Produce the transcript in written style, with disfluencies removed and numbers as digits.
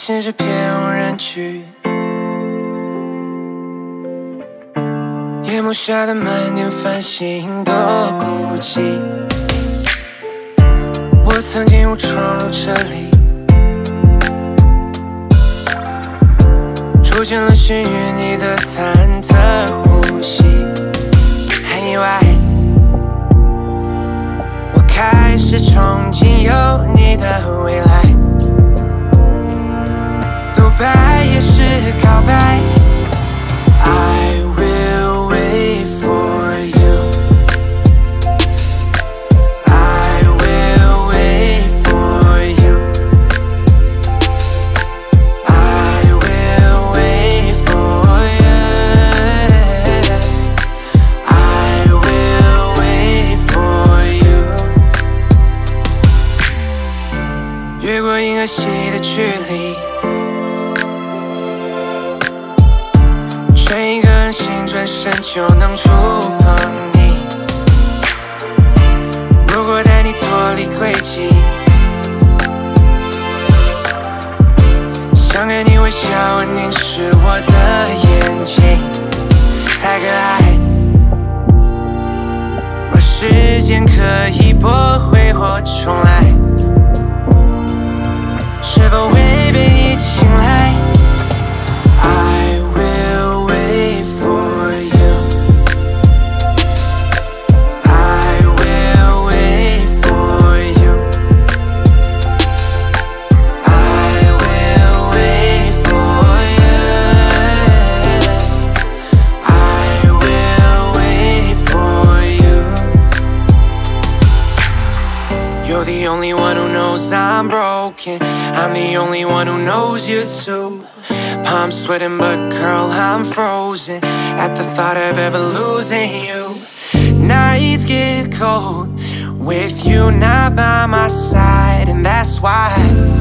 现这片无人区，夜幕下的满点繁星的孤寂。我曾经误闯入这里，逐渐沦陷于你的忐忑呼吸。很意外，我开始憧憬有你的未来。独白也是告白。I will wait for you. I will wait for you. I will wait for you. I will wait for you. 越过银河系的距离，转一个恒星，转身就能触碰你。如果带你脱离轨迹，想看你微笑，凝视我的眼睛，太可爱。若时间可以拨回或重来，是否会被你青睐？I will wait for you. I will wait for you. I will wait for you. I will wait for you. You're the only one who knows I'm broken. I'm the only one who knows you too. Palms sweating, but girl, I'm frozen at the thought of ever losing you. Nights get cold with you not by my side, and that's why